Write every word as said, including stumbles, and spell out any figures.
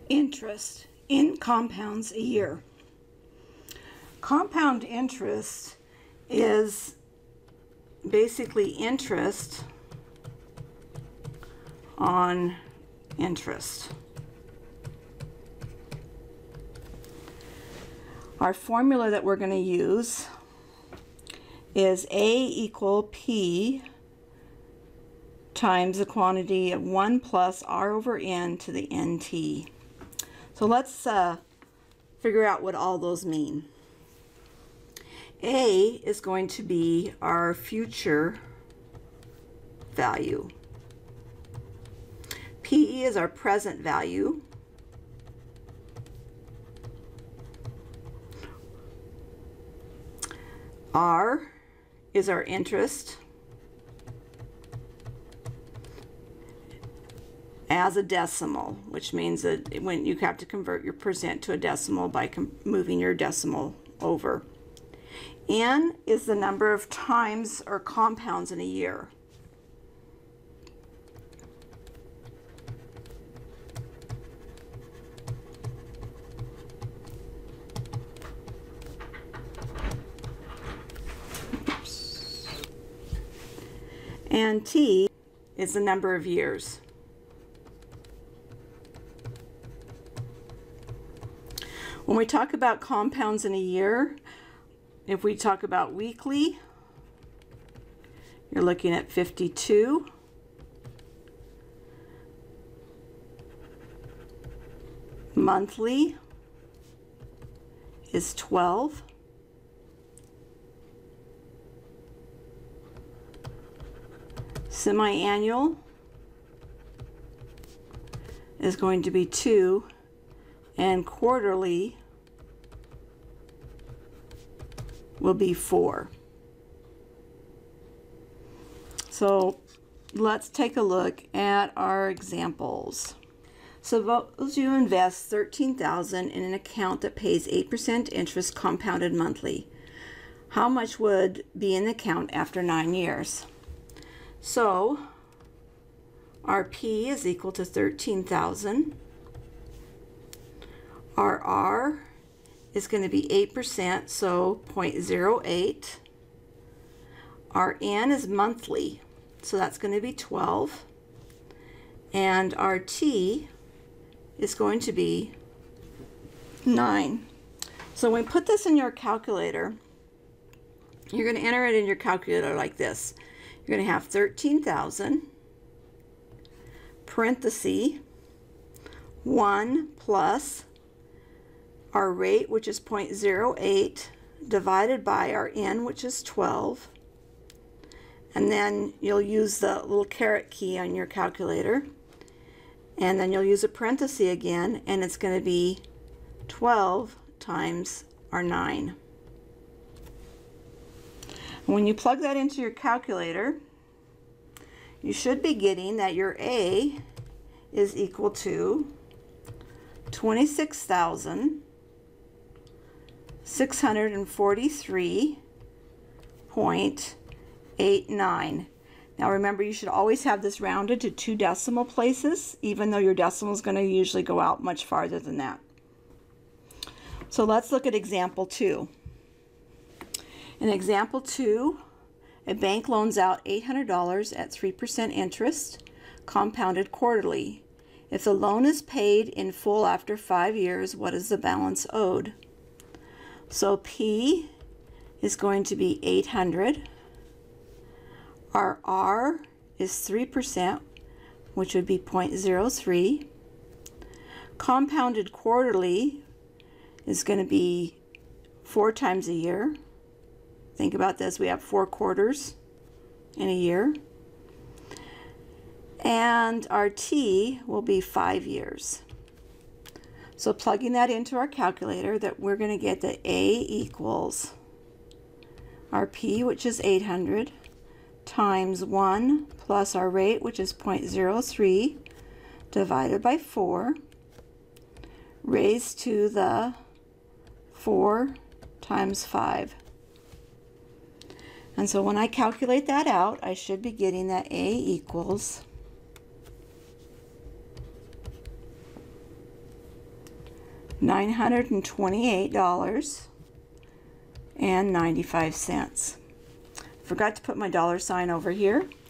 interest in compounds a year. Compound interest is basically interest on interest. Our formula that we're going to use is A equal P times the quantity of one plus R over N to the N T. So let's uh, figure out what all those mean. A is going to be our future value. P is our present value. R is our interest as a decimal, which means that when you have to convert your percent to a decimal by moving your decimal over. N is the number of times or compounds in a year. Oops. And T is the number of years. When we talk about compounds in a year, if we talk about weekly, you're looking at fifty-two. Monthly is twelve. Semi-annual is going to be two, and quarterly will be four. So let's take a look at our examples. Suppose you invest thirteen thousand dollars in an account that pays eight percent interest compounded monthly. How much would be in the account after nine years? So our P is equal to thirteen thousand. Our R is going to be eight percent, so zero point zero eight. Our N is monthly, so that's going to be twelve. And our T is going to be nine. So when we put this in your calculator, you're going to enter it in your calculator like this. You're going to have thirteen thousand, parenthesis, one plus our rate, which is zero point zero eight, divided by our N, which is twelve. And then you'll use the little caret key on your calculator. And then you'll use a parenthesis again, and it's going to be twelve times our nine. When you plug that into your calculator, you should be getting that your A is equal to twenty-six thousand six hundred forty-three point eight nine. Now remember, you should always have this rounded to two decimal places, even though your decimal is going to usually go out much farther than that. So let's look at example two. In example two, a bank loans out eight hundred dollars at three percent interest, compounded quarterly. If the loan is paid in full after five years, what is the balance owed? So P is going to be eight hundred. Our R is three percent, which would be zero point zero three. Compounded quarterly is going to be four times a year. Think about this, we have four quarters in a year. And our T will be five years. So plugging that into our calculator, that we're going to get that A equals our P, which is eight hundred, times one plus our rate, which is zero point zero three, divided by four, raised to the four times five. And so when I calculate that out, I should be getting that A equals nine hundred twenty-eight dollars and ninety-five cents. Forgot to put my dollar sign over here.